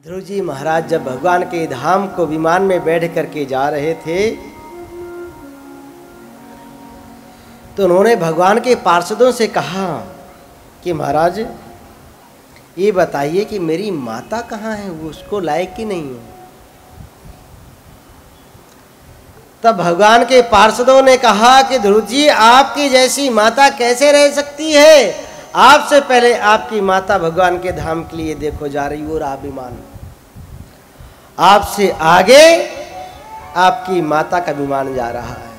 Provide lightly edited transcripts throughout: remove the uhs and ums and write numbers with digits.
ध्रुव जी महाराज जब भगवान के धाम को विमान में बैठ करके जा रहे थे तो उन्होंने भगवान के पार्षदों से कहा कि महाराज ये बताइए कि मेरी माता कहाँ है, वो उसको लायक कि नहीं है। तब भगवान के पार्षदों ने कहा कि ध्रुव जी आपकी जैसी माता कैसे रह सकती है, आपसे पहले आपकी माता भगवान के धाम के लिए देखो जा रही हो, और विमान आपसे आगे आपकी माता का विमान जा रहा है।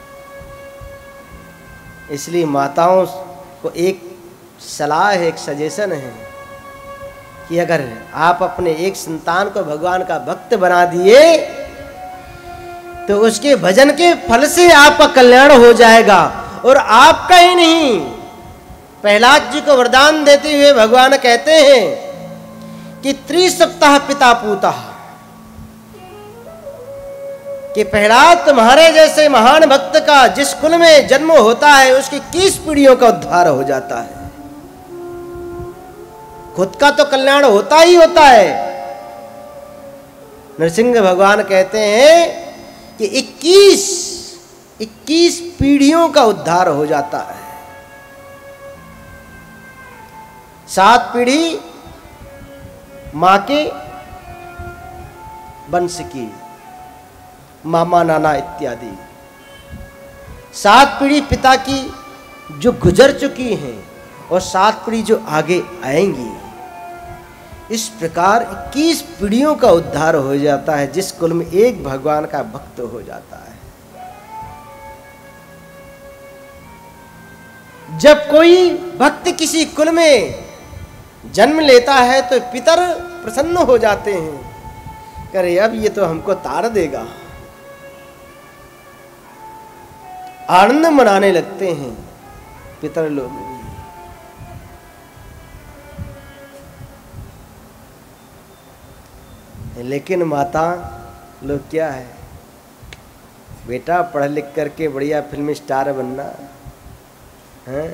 इसलिए माताओं को एक सलाह है, एक सजेशन है कि अगर आप अपने एक संतान को भगवान का भक्त बना दिए तो उसके भजन के फल से आपका कल्याण हो जाएगा, और आपका ही नहीं। प्रहलाद जी को वरदान देते हुए भगवान कहते हैं कि त्रिसप्ताह पिता पूता, कि प्रहलाद तुम्हारे जैसे महान भक्त का जिस कुल में जन्म होता है उसकी 21 पीढ़ियों का उद्धार हो जाता है। खुद का तो कल्याण होता ही होता है। नरसिंह भगवान कहते हैं कि 21 पीढ़ियों का उद्धार हो जाता है। 7 पीढ़ी मां के वंश की, मामा नाना इत्यादि, 7 पीढ़ी पिता की जो गुजर चुकी हैं, और 7 पीढ़ी जो आगे आएंगी। इस प्रकार 21 पीढ़ियों का उद्धार हो जाता है जिस कुल में एक भगवान का भक्त हो जाता है। जब कोई भक्त किसी कुल में जन्म लेता है तो पितर प्रसन्न हो जाते हैं, करे अब ये तो हमको तार देगा, आनंद मनाने लगते हैं पितर लोग भी। लेकिन माता लोग क्या है, बेटा पढ़ लिख करके बढ़िया फिल्म स्टार बनना है,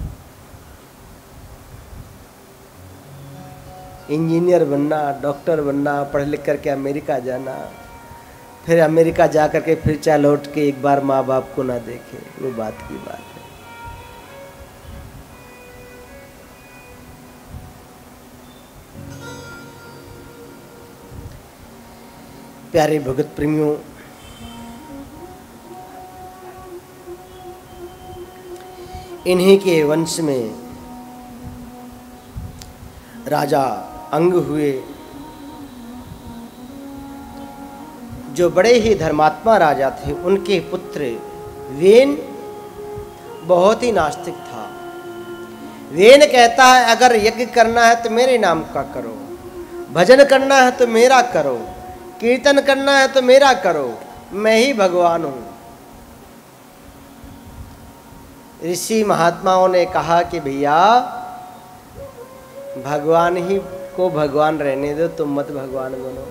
इंजीनियर बनना, डॉक्टर बनना, पढ़ लिख करके अमेरिका जाना, फिर अमेरिका जा करके फिर चाहे लौट के एक बार माँ बाप को ना देखे, वो बात की बात है। प्यारे भगत प्रेमियों, इन्हीं के वंश में राजा अंग हुए, जो बड़े ही धर्मात्मा राजा थे। उनके पुत्र वेन बहुत ही नास्तिक था। वेन कहता है अगर यज्ञ करना है तो मेरे नाम का करो, भजन करना है तो मेरा करो, कीर्तन करना है तो मेरा करो, मैं ही भगवान हूं। ऋषि महात्माओं ने कहा कि भैया भगवान ही को भगवान रहने दो, तुम मत भगवान बनो।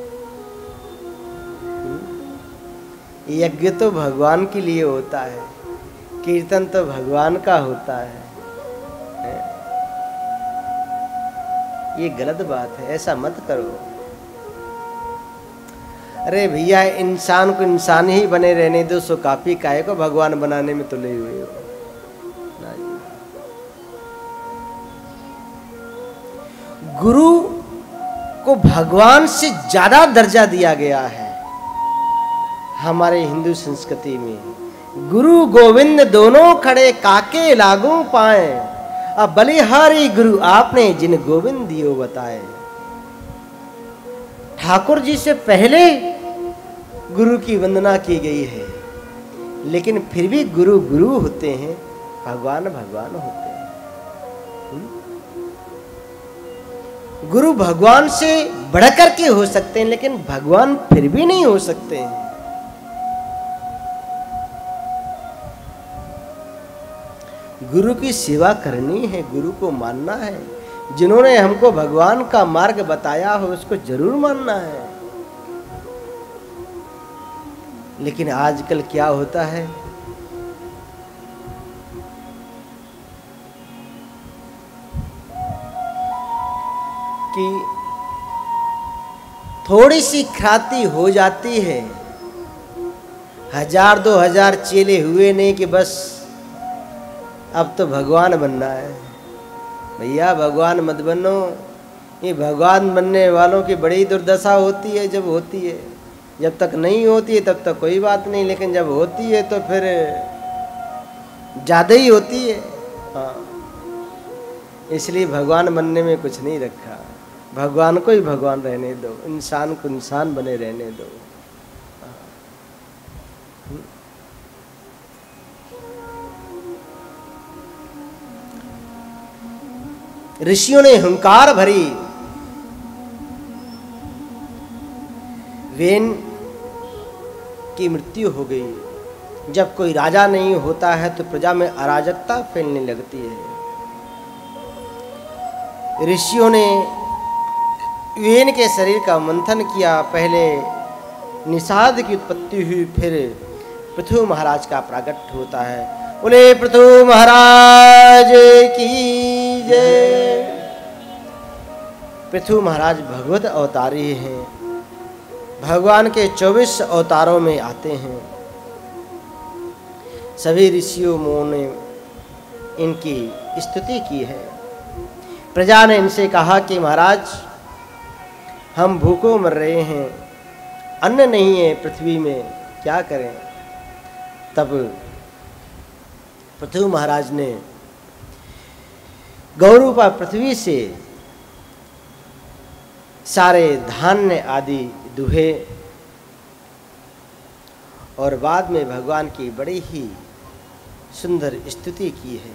यज्ञ तो भगवान के लिए होता है, कीर्तन तो भगवान का होता है। ये गलत बात है, ऐसा मत करो। अरे भैया इंसान को इंसान ही बने रहने दो, सो काफी काहे को भगवान बनाने में तुले हुए हो। गुरु को भगवान से ज्यादा दर्जा दिया गया है हमारे हिंदू संस्कृति में। गुरु गोविंद दोनों खड़े काके लागू पाए, अब बलिहारी गुरु आपने जिन गोविंद दियो बताए। ठाकुर जी से पहले गुरु की वंदना की गई है, लेकिन फिर भी गुरु गुरु होते हैं, भगवान भगवान होते हैं। गुरु भगवान से बढ़कर के हो सकते हैं, लेकिन भगवान फिर भी नहीं हो सकते हैं। गुरु की सेवा करनी है, गुरु को मानना है। जिन्होंने हमको भगवान का मार्ग बताया हो उसको जरूर मानना है। लेकिन आजकल क्या होता है कि थोड़ी सी ख्याति हो जाती है, 1000-2000 चेले हुए नहीं कि बस अब तो भगवान बनना है। भैया भगवान मत बनो, ये भगवान बनने वालों की बड़ी दुर्दशा होती है जब होती है। जब तक नहीं होती है तब तक कोई बात नहीं, लेकिन जब होती है तो फिर ज़्यादा ही होती है। हाँ, इसलिए भगवान बनने में कुछ नहीं रखा। भगवान को ही भगवान रहने दो, इंसान को इंसान बने रहने दो। ऋषियों ने हुंकार भरी, वेन की मृत्यु हो गई। जब कोई राजा नहीं होता है तो प्रजा में अराजकता फैलने लगती है। ऋषियों ने वेन के शरीर का मंथन किया। पहले निषाद की उत्पत्ति हुई, फिर पृथु महाराज का प्राकट्य होता है। बोले पृथु महाराज की जय। पृथु महाराज भगवत अवतारी हैं, भगवान के 24 अवतारों में आते हैं। सभी ऋषियों ने इनकी स्तुति की है। प्रजा ने इनसे कहा कि महाराज हम भूखों मर रहे हैं, अन्न नहीं है पृथ्वी में, क्या करें। तब पृथु महाराज ने गौरूपा पृथ्वी से सारे धान्य आदि दुहे और बाद में भगवान की बड़ी ही सुंदर स्तुति की है।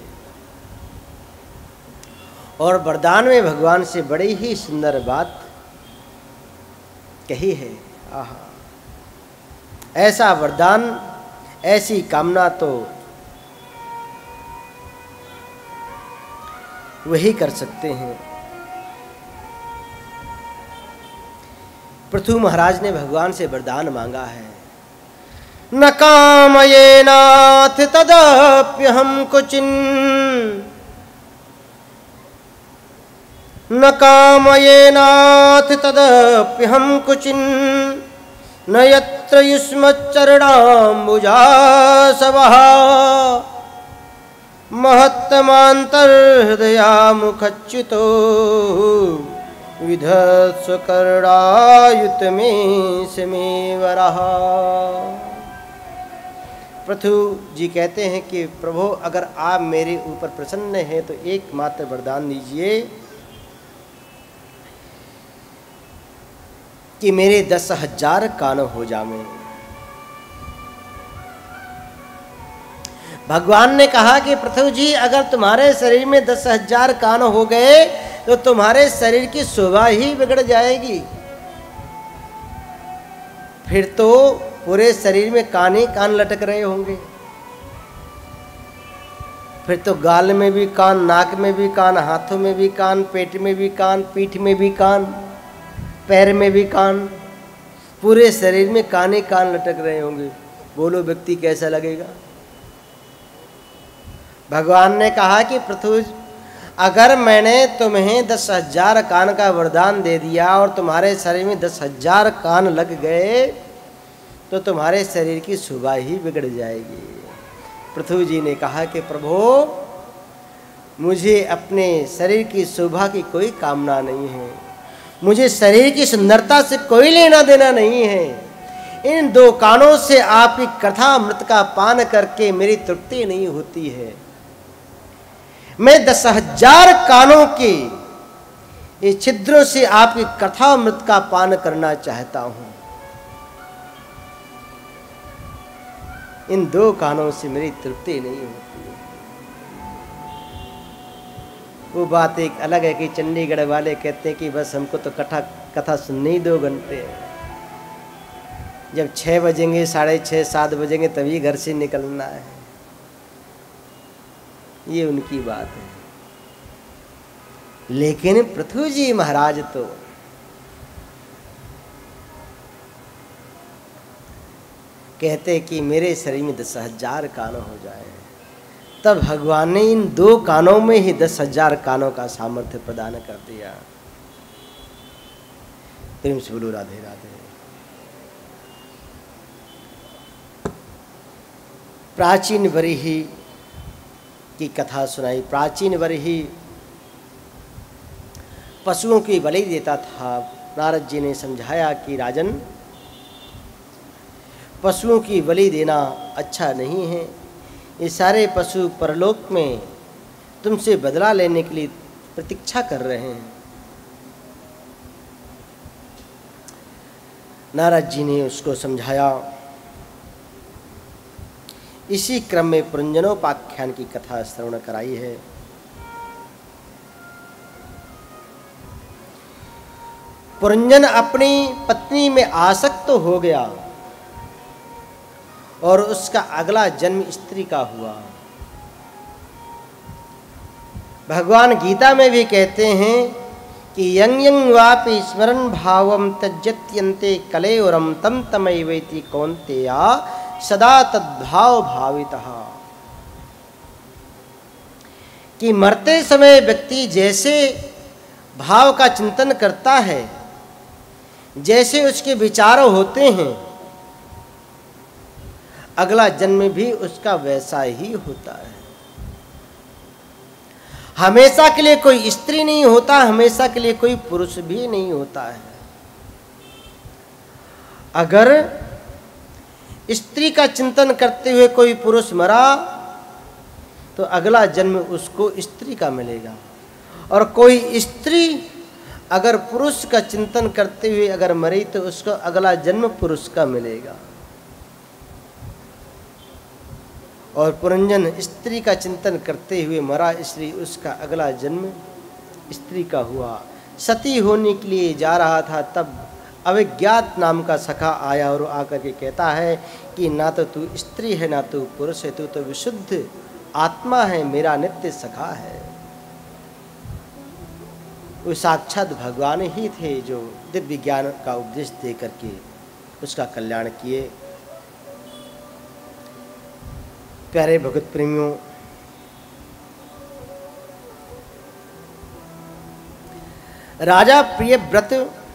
और वरदान में भगवान से बड़ी ही सुंदर बात कही है। आहा, ऐसा वरदान, ऐसी कामना तो वही कर सकते हैं। पृथु महाराज ने भगवान से वरदान मांगा है। न कामयेनाथ तदप्यहं क्वचिन्, न कामयेनाथ तदप्यहं क्वचिन्, न यत्र युष्मच्चरणाम्बुजासवः, महत्तमान्तर्हृदयामुखच्युतो विधत्स्वकर्णायुत में समेवरः। पृथु जी कहते हैं कि प्रभु अगर आप मेरे ऊपर प्रसन्न हैं तो एकमात्र वरदान दीजिए कि मेरे 10,000 कान हो जाएं। भगवान ने कहा कि पृथु जी अगर तुम्हारे शरीर में 10,000 कान हो गए तो तुम्हारे शरीर की शोभा ही बिगड़ जाएगी। फिर तो पूरे शरीर में कान ही कान लटक रहे होंगे। फिर तो गाल में भी कान, नाक में भी कान, हाथों में भी कान, पेट में भी कान, पीठ में भी कान, पैर में भी कान, पूरे शरीर में कान ही कान लटक रहे होंगे। बोलो व्यक्ति कैसा लगेगा। भगवान ने कहा कि पृथु अगर मैंने तुम्हें 10,000 कान का वरदान दे दिया और तुम्हारे शरीर में 10,000 कान लग गए तो तुम्हारे शरीर की शोभा ही बिगड़ जाएगी। पृथु जी ने कहा कि प्रभु मुझे अपने शरीर की शोभा की कोई कामना नहीं है, मुझे शरीर की सुंदरता से कोई लेना देना नहीं है। इन 2 कानों से आपकी कथा अमृत का पान करके मेरी तृप्ति नहीं होती है। मैं 10,000 कानों के ये छिद्रों से आपकी कथा अमृत का पान करना चाहता हूं। इन 2 कानों से मेरी तृप्ति नहीं होती है। वो बात एक अलग है कि चंडीगढ़ वाले कहते हैं कि बस हमको तो कथा सुननी ही 2 घंटे है। जब 6 बजेंगे, 6:30, 7 बजेंगे तभी घर से निकलना है। ये उनकी बात है। लेकिन पृथु जी महाराज तो कहते कि मेरे शरीर में 10,000 कान हो जाए। तब भगवान ने इन 2 कानों में ही 10,000 कानों का सामर्थ्य प्रदान कर दिया। प्रेम से बोलो राधे राधे। प्राचीन बरही की कथा सुनाई। प्राचीन बरही पशुओं की बलि देता था। नारद जी ने समझाया कि राजन, पशुओं की बलि देना अच्छा नहीं है। ये सारे पशु परलोक में तुमसे बदला लेने के लिए प्रतीक्षा कर रहे हैं। नारद जी ने उसको समझाया। इसी क्रम में पुरंजनोपाख्यान की कथा श्रवण कराई है। पुरंजन अपनी पत्नी में आसक्त हो गया और उसका अगला जन्म स्त्री का हुआ। भगवान गीता में भी कहते हैं कि यं यं वापि स्मरन् भावं त्यज्यत्यन्ते कलेवरं तं तमैवेति कौन्तेया सदा तद्भाव भावितः। कि मरते समय व्यक्ति जैसे भाव का चिंतन करता है, जैसे उसके विचार होते हैं, अगला जन्म भी उसका वैसा ही होता है। हमेशा के लिए कोई स्त्री नहीं होता, हमेशा के लिए कोई पुरुष भी नहीं होता है। अगर स्त्री का चिंतन करते हुए कोई पुरुष मरा तो अगला जन्म उसको स्त्री का मिलेगा, और कोई स्त्री अगर पुरुष का चिंतन करते हुए अगर मरी तो उसको अगला जन्म पुरुष का मिलेगा। और पुरंजन स्त्री का चिंतन करते हुए मरा, इसलिए उसका अगला जन्म स्त्री का हुआ। सती होने के लिए जा रहा था, तब अविज्ञात नाम का सखा आया और आकर के कहता है कि ना तो तू स्त्री है ना तू पुरुष है, तू तो विशुद्ध आत्मा है, मेरा नित्य सखा है। वो साक्षात भगवान ही थे जो दिव्य ज्ञान का उपदेश दे करके उसका कल्याण किए। प्यारे भगत प्रेमियों, राजा प्रियव्रत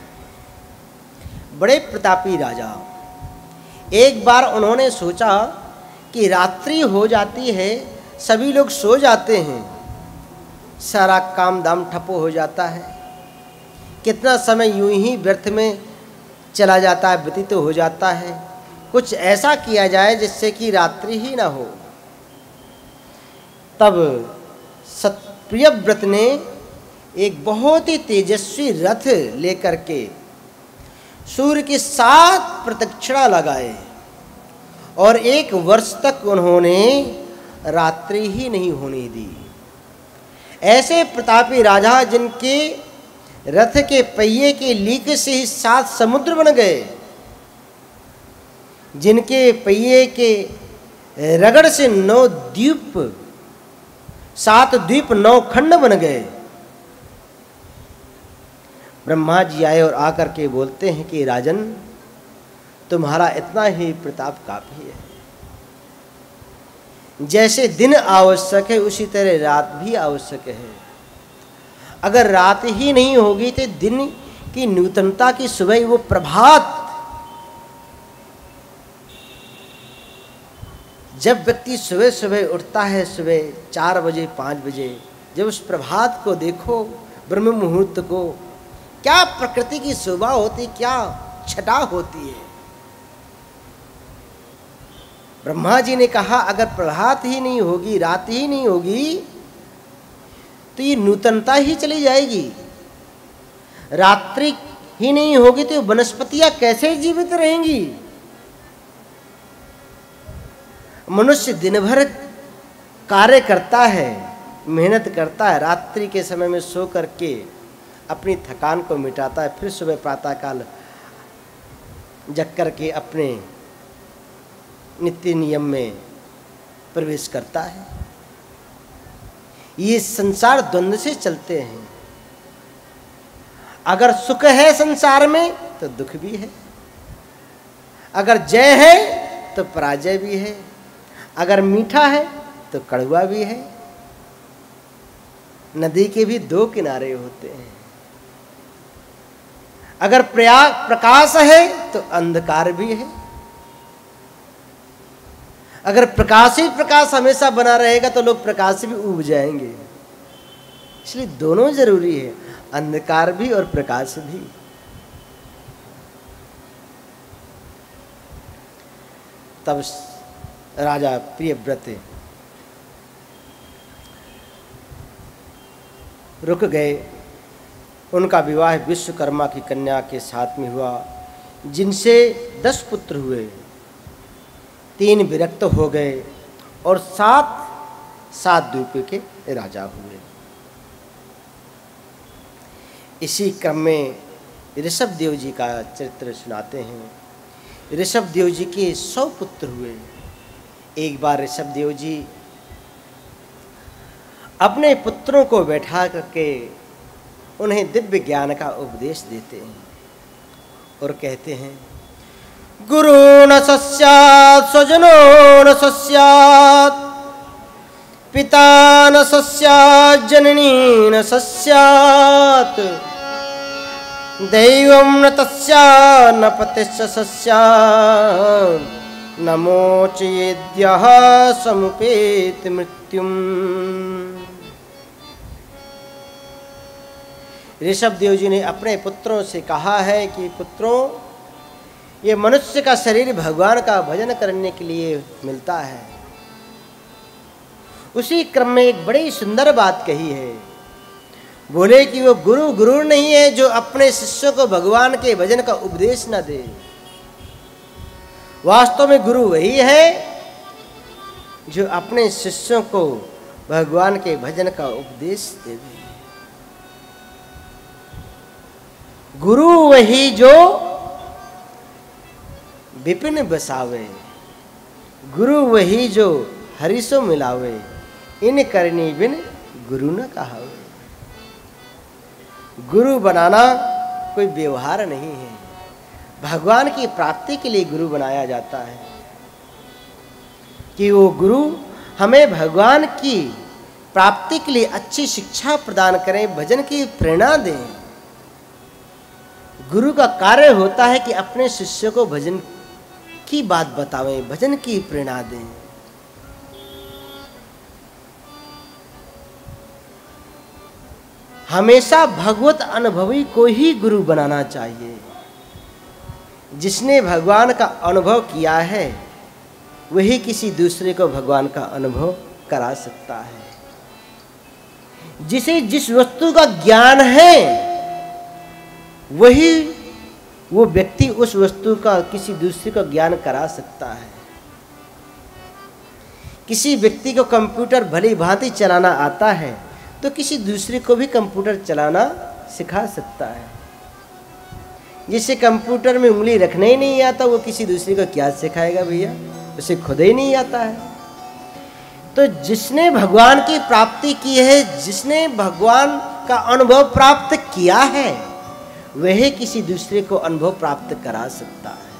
बड़े प्रतापी राजा, एक बार उन्होंने सोचा कि रात्रि हो जाती है, सभी लोग सो जाते हैं, सारा काम दाम ठप्पो हो जाता है, कितना समय यूं ही व्यर्थ में चला जाता है, व्यतीत हो जाता है। कुछ ऐसा किया जाए जिससे कि रात्रि ही ना हो। तब प्रियव्रत ने एक बहुत ही तेजस्वी रथ लेकर के सूर्य की 7 प्रदक्षिणा लगाए और 1 वर्ष तक उन्होंने रात्रि ही नहीं होने दी। ऐसे प्रतापी राजा जिनके रथ के पहिए के लीक से ही 7 समुद्र बन गए, जिनके पहिए के रगड़ से 9 द्वीप, 7 द्वीप 9 खंड बन गए। ब्रह्मा जी आए और आकर के बोलते हैं कि राजन, तुम्हारा इतना ही प्रताप काफी है। जैसे दिन आवश्यक है उसी तरह रात भी आवश्यक है। अगर रात ही नहीं होगी तो दिन की नूतनता की सुबह, वो प्रभात, जब व्यक्ति सुबह सुबह उठता है, सुबह 4 बजे 5 बजे, जब उस प्रभात को देखो, ब्रह्म मुहूर्त को, क्या प्रकृति की शोभा होती, क्या छटा होती है। ब्रह्मा जी ने कहा अगर प्रभात ही नहीं होगी, रात ही नहीं होगी, तो ये नूतनता ही चली जाएगी। रात्रि ही नहीं होगी तो वनस्पतियां कैसे जीवित रहेंगी। मनुष्य दिन भर कार्य करता है, मेहनत करता है, रात्रि के समय में सो करके अपनी थकान को मिटाता है, फिर सुबह प्रातःकाल जग करके अपने नित्य नियम में प्रवेश करता है। ये संसार द्वंद्व से चलते हैं। अगर सुख है संसार में तो दुख भी है, अगर जय है तो पराजय भी है, अगर मीठा है तो कड़वा भी है। नदी के भी 2 किनारे होते हैं। अगर प्रकाश है तो अंधकार भी है। अगर प्रकाश ही प्रकाश हमेशा बना रहेगा तो लोग प्रकाश से भी ऊब जाएंगे। इसलिए दोनों जरूरी है, अंधकार भी और प्रकाश भी। तब राजा प्रियव्रत रुक गए। उनका विवाह विश्वकर्मा की कन्या के साथ में हुआ, जिनसे 10 पुत्र हुए, 3 विरक्त हो गए और 7 द्वीपों के राजा हुए। इसी क्रम में ऋषभ देव जी का चरित्र सुनाते हैं। ऋषभ देव जी के 100 पुत्र हुए। एक बार ऋषभ देव जी अपने पुत्रों को बैठा करके उन्हें दिव्य ज्ञान का उपदेश देते हैं और कहते हैं, गुरु न सस्यात् स्वजनो न सस्यात्, पिता न सस्यात् जननी न सस्यात्, दैवं न तस्यात् न पतिश्च सस्यात्, न मोचयेद्यः समुपेति मृत्युम्। ऋषभ देव जी ने अपने पुत्रों से कहा है कि पुत्रों, ये मनुष्य का शरीर भगवान का भजन करने के लिए मिलता है। उसी क्रम में एक बड़ी सुंदर बात कही है। बोले कि वो गुरु नहीं है जो अपने शिष्यों को भगवान के भजन का उपदेश न दे। वास्तव में गुरु वही है जो अपने शिष्यों को भगवान के भजन का उपदेश देवे। गुरु वही जो विपिन बसावे, गुरु वही जो हरिसो मिलावे, इन करनी बिन गुरु न कहावे। गुरु बनाना कोई व्यवहार नहीं है, भगवान की प्राप्ति के लिए गुरु बनाया जाता है कि वो गुरु हमें भगवान की प्राप्ति के लिए अच्छी शिक्षा प्रदान करें, भजन की प्रेरणा दें। गुरु का कार्य होता है कि अपने शिष्य को भजन की बात बतावें, भजन की प्रेरणा दें। हमेशा भगवत अनुभवी को ही गुरु बनाना चाहिए। जिसने भगवान का अनुभव किया है वही किसी दूसरे को भगवान का अनुभव करा सकता है। जिसे जिस वस्तु का ज्ञान है वही वो व्यक्ति उस वस्तु का किसी दूसरे को ज्ञान करा सकता है। किसी व्यक्ति को कंप्यूटर भली भांति चलाना आता है तो किसी दूसरे को भी कंप्यूटर चलाना सिखा सकता है। जिसे कंप्यूटर में उंगली रखना ही नहीं आता वो किसी दूसरे को क्या सिखाएगा भैया, उसे खुद ही नहीं आता है। तो जिसने भगवान की प्राप्ति की है, जिसने भगवान का अनुभव प्राप्त किया है, वह किसी दूसरे को अनुभव प्राप्त करा सकता है।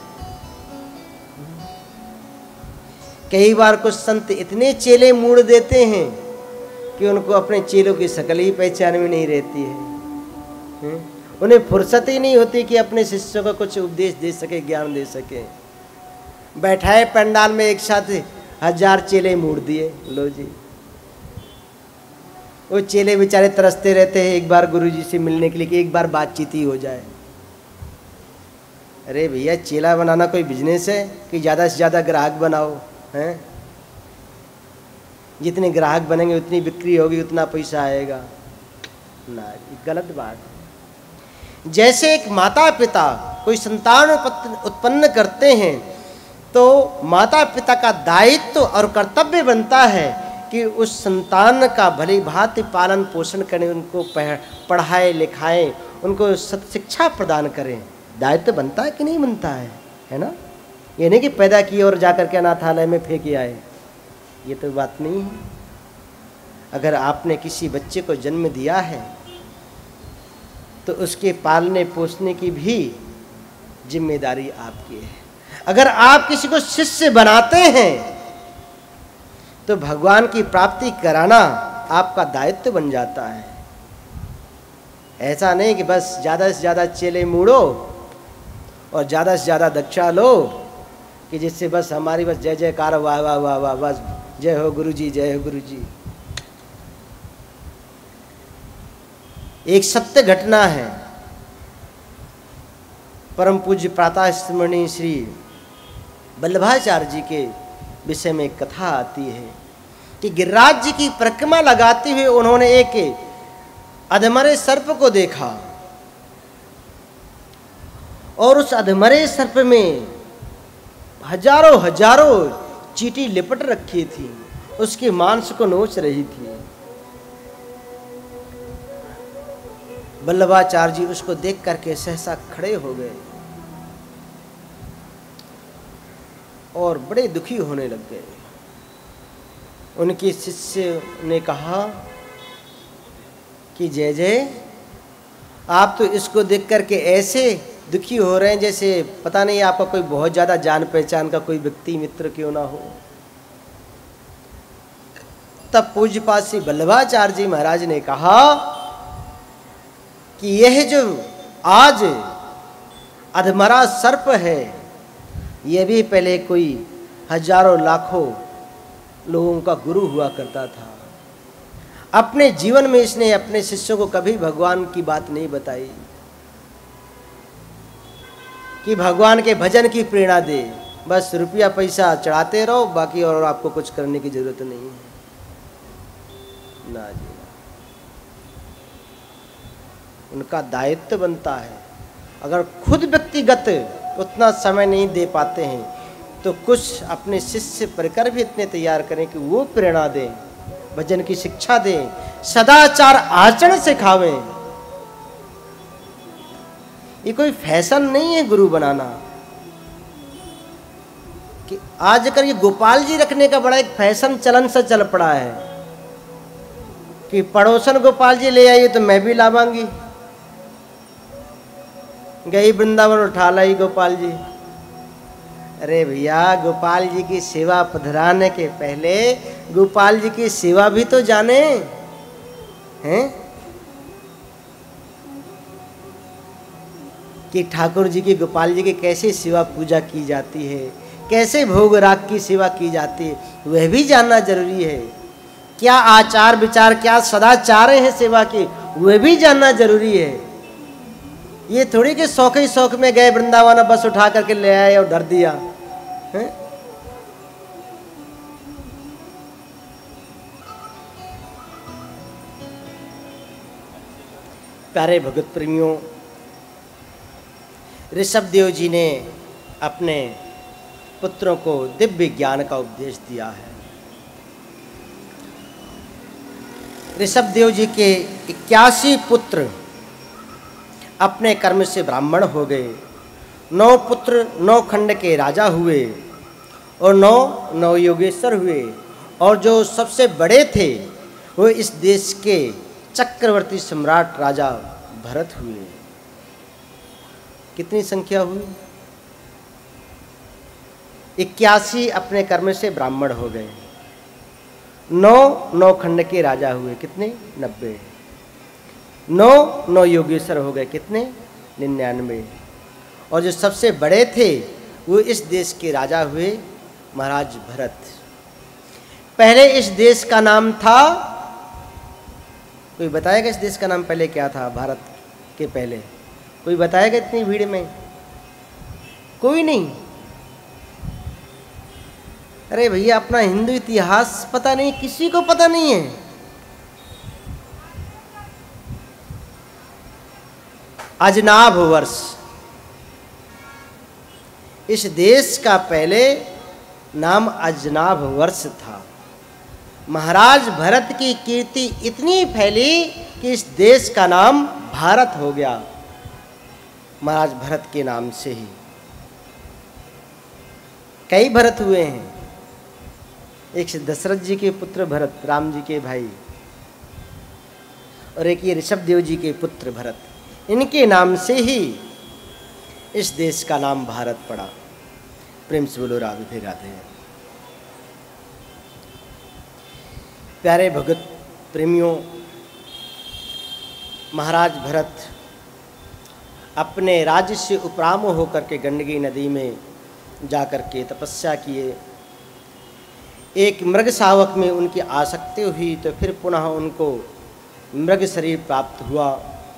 कई बार कुछ संत इतने चेले मूड़ देते हैं कि उनको अपने चेलों की शकल ही पहचान में नहीं रहती है। उन्हें फुर्सत ही नहीं होती कि अपने शिष्यों को कुछ उपदेश दे सके, ज्ञान दे सके। बैठाए पंडाल में एक साथ 1000 चेले मूड़ दिए, लो जी। वो चेले बेचारे तरसते रहते हैं एक बार गुरुजी से मिलने के लिए कि एक बार बातचीत ही हो जाए। अरे भैया, चेला बनाना कोई बिजनेस है कि ज़्यादा से ज़्यादा ग्राहक बनाओ हैं? जितने ग्राहक बनेंगे उतनी बिक्री होगी, उतना पैसा आएगा ना। गलत बात है। जैसे एक माता पिता कोई संतान उत्पन्न करते हैं तो माता पिता का दायित्व और कर्तव्य बनता है कि उस संतान का भली भांति पालन पोषण करें, उनको पढ़ाएं लिखाएं, उनको शिक्षा प्रदान करें। दायित्व बनता है कि नहीं बनता है ना? ये नहीं कि पैदा किए और जाकर के अनाथालय में फेंके आए, ये तो बात नहीं है। अगर आपने किसी बच्चे को जन्म दिया है तो उसके पालने पोसने की भी जिम्मेदारी आपकी है। अगर आप किसी को शिष्य बनाते हैं तो भगवान की प्राप्ति कराना आपका दायित्व बन जाता है। ऐसा नहीं कि बस ज़्यादा से ज़्यादा चेले मूड़ो और ज़्यादा से ज़्यादा दक्षा लो कि जिससे बस हमारी बस जय जयकार, वाह वाह वाह वाह, बस जय हो गुरु जी, जय हो गुरु जी। एक सत्य घटना है, परम पूज्य प्रातः स्मरणीय श्री वल्लभाचार्य जी के विषय में एक कथा आती है कि गिरिराज जी की परिक्रमा लगाते हुए उन्होंने एक अधमरे सर्प को देखा और उस अधमरे सर्प में हजारों हजारों चींटी लिपट रखी थी, उसके मांस को नोच रही थी। वल्लभाचार्य जी उसको देख करके सहसा खड़े हो गए और बड़े दुखी होने लग गए। उनके शिष्य ने कहा कि जय जय, आप तो इसको देख करके ऐसे दुखी हो रहे हैं जैसे पता नहीं आपका कोई बहुत ज़्यादा जान पहचान का कोई व्यक्ति मित्र क्यों ना हो। तब पूज्यपाद श्री वल्लभाचार्य जी महाराज ने कहा कि यह जो आज अधमरा सर्प है, यह भी पहले कोई हजारों लाखों लोगों का गुरु हुआ करता था। अपने जीवन में इसने अपने शिष्यों को कभी भगवान की बात नहीं बताई कि भगवान के भजन की प्रेरणा दे, बस रुपया पैसा चढ़ाते रहो, बाकी और आपको कुछ करने की जरूरत नहीं है। ना जी, उनका दायित्व बनता है। अगर खुद व्यक्तिगत उतना समय नहीं दे पाते हैं तो कुछ अपने शिष्य परिकर भी इतने तैयार करें कि वो प्रेरणा दें, भजन की शिक्षा दें, सदाचार आचरण सिखावें। ये कोई फैशन नहीं है गुरु बनाना कि आजकल ये गोपाल जी रखने का बड़ा एक फैशन चलन सा चल पड़ा है कि पड़ोसन गोपाल जी ले आइए तो मैं भी लावांगी, गई वृंदावन उठा लाई गोपाल जी। अरे भैया, गोपाल जी की सेवा पधराने के पहले गोपाल जी की सेवा भी तो जाने हैं कि ठाकुर जी की, गोपाल जी की कैसे सेवा पूजा की जाती है, कैसे भोग राग की सेवा की जाती है, वह भी जानना जरूरी है। क्या आचार विचार, क्या सदाचार हैं सेवा की, वह भी जानना जरूरी है। ये थोड़ी कि शौक ही शौक में गए वृंदावन, बस उठा करके ले आए और धर दिया है? प्यारे भगत प्रेमियों, ऋषभदेव जी ने अपने पुत्रों को दिव्य ज्ञान का उपदेश दिया है। ऋषभदेव जी के 81 पुत्र अपने कर्म से ब्राह्मण हो गए। 9 पुत्र 9 खंड के राजा हुए और 9 योगेश्वर हुए, और जो सबसे बड़े थे वो इस देश के चक्रवर्ती सम्राट राजा भरत हुए। कितनी संख्या हुई? 81 अपने कर्म से ब्राह्मण हो गए, 9 खंड के राजा हुए, कितने? 90। 9 योगेश्वर हो गए, कितने? 99। और जो सबसे बड़े थे वो इस देश के राजा हुए महाराज भरत। पहले इस देश का नाम था, कोई बताएगा इस देश का नाम पहले क्या था? भारत के पहले कोई बताएगा? इतनी भीड़ में कोई नहीं। अरे भैया, अपना हिंदू इतिहास पता नहीं, किसी को पता नहीं है। अजनाभ वर्ष, इस देश का पहले नाम अजनाभ वर्ष था। महाराज भरत की कीर्ति इतनी फैली कि इस देश का नाम भारत हो गया, महाराज भरत के नाम से ही। कई भरत हुए हैं, एक दशरथ जी के पुत्र भरत, राम जी के भाई, और एक ये ऋषभदेव जी के पुत्र भरत। इनके नाम से ही इस देश का नाम भारत पड़ा। प्रेम से बोलो राधे राधे। प्यारे भगत प्रेमियों, महाराज भरत अपने राज्य से उपराम होकर के गंडकी नदी में जाकर के तपस्या किए। एक मृग शावक में उनकी आसक्ति हुई तो फिर पुनः उनको मृग शरीर प्राप्त हुआ,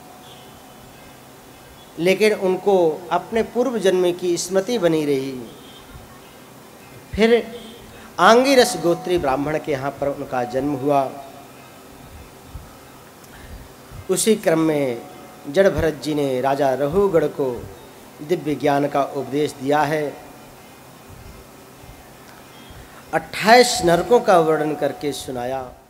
लेकिन उनको अपने पूर्व जन्म की स्मृति बनी रही। फिर आंगिरस गोत्री ब्राह्मण के यहाँ पर उनका जन्म हुआ। उसी क्रम में जड़ भरत जी ने राजा रहुगढ़ को दिव्य ज्ञान का उपदेश दिया है। 28 नरकों का वर्णन करके सुनाया।